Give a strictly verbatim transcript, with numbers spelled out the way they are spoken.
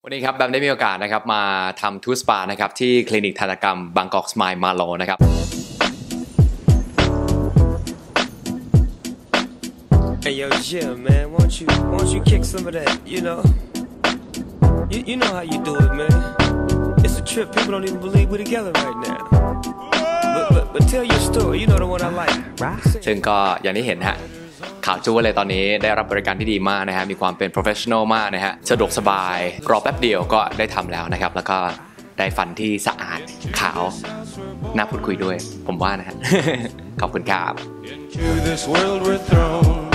วันนี้ครับแบมได้มีโอกาสนะครับมาทำทูสปานะครับที่คลินิกทันตกรรมบางกอกสไมล์มาโลนะครับ Hey yo, yeah, man, won't you, won't you kick some of that, you know? You, you know how you do it, man. It's a trip. People don't even believe we're together right now. But, but, but tell your story. You know the one I like. ซึ่งก็อย่างที่เห็นฮะข่าวจู้เลยตอนนี้ได้รับบริการที่ดีมากนะฮะมีความเป็น professional มากนะฮะสะดวกสบายรอแป๊บเดียวก็ได้ทำแล้วนะครับแล้วก็ได้ฟันที่สะอาดขาวน่าพูดคุยด้วยผมว่านะฮะ ขอบคุณครับ